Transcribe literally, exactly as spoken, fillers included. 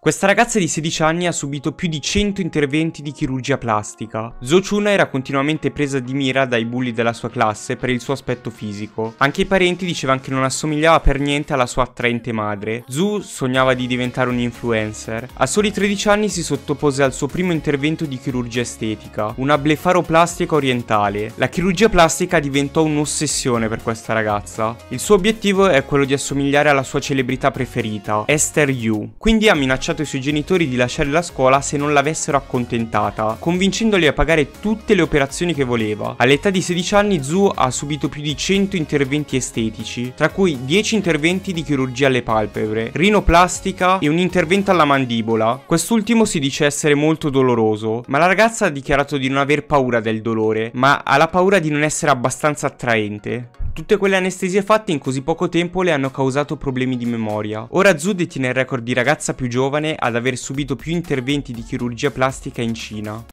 Questa ragazza di sedici anni ha subito più di cento interventi di chirurgia plastica. Zo Chun era continuamente presa di mira dai bulli della sua classe per il suo aspetto fisico. Anche i parenti dicevano che non assomigliava per niente alla sua attraente madre. Zo sognava di diventare un influencer. A soli tredici anni si sottopose al suo primo intervento di chirurgia estetica, una blefaroplastica orientale. La chirurgia plastica diventò un'ossessione per questa ragazza. Il suo obiettivo è quello di assomigliare alla sua celebrità preferita, Esther Yu. Quindi ha minacciato i suoi genitori di lasciare la scuola se non l'avessero accontentata, convincendoli a pagare tutte le operazioni che voleva. All'età di sedici anni Zo ha subito più di cento interventi estetici, tra cui dieci interventi di chirurgia alle palpebre, rinoplastica e un intervento alla mandibola. Quest'ultimo si dice essere molto doloroso, ma la ragazza ha dichiarato di non aver paura del dolore, ma ha la paura di non essere abbastanza attraente. Tutte quelle anestesie fatte in così poco tempo le hanno causato problemi di memoria. Ora Zo detiene il record di ragazza più giovane ad aver subito più interventi di chirurgia plastica in Cina.